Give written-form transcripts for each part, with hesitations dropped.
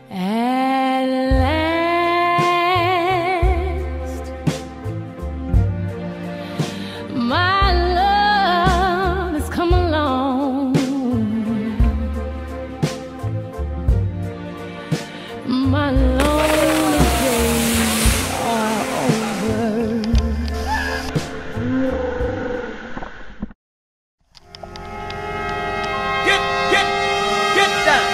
At last, my love has come along. My lonely days are over. Get down.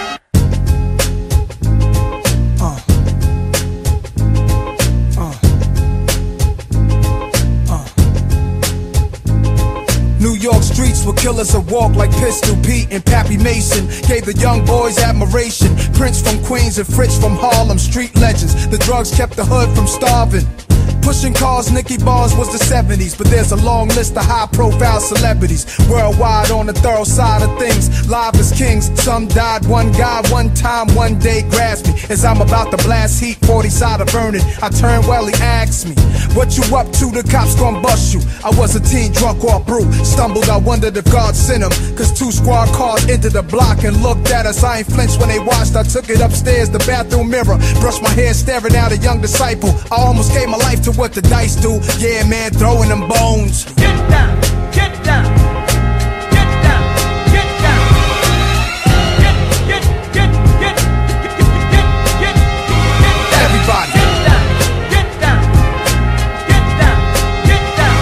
New York streets where killers would walk like Pistol Pete and Pappy Mason. Gave the young boys admiration. Prince from Queens and Fritz from Harlem, street legends. The drugs kept the hood from starving. Pushing cars, Nicky Bars was the 70s, but there's a long list of high-profile celebrities worldwide on the thorough side of things. Live as kings, some died. One guy, one time, one day grabs me as I'm about to blast heat. 40 side of burning. I turn well, he asks me, "What you up to? The cops gon' bust you." I was a teen drunk off brew. Stumbled, I wondered if God sent him, cause 2 squad cars entered the block and looked at us. I ain't flinched when they watched. I took it upstairs, the bathroom mirror, brushed my hair, staring at a young disciple. I almost gave my life to what the dice do. Yeah, man, throwing them bones. Get down, get down, get down, get down. Get down. Everybody. Get down, get down, get down, get down.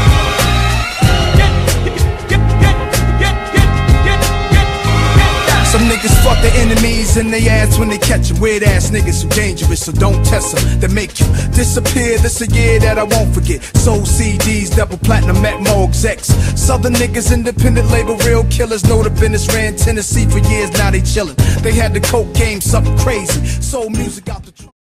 Get down. Some niggas fuck their enemies in they ass when they catch 'em. Weird ass niggas who dangerous, so don't test 'em. They make you disappear. This a year that I won't forget. Soul CDs, double platinum at Mo execs. Southern niggas, independent label, real killers. Know the business, ran Tennessee for years, now they chillin'. They had the coke game, something crazy. Soul music out the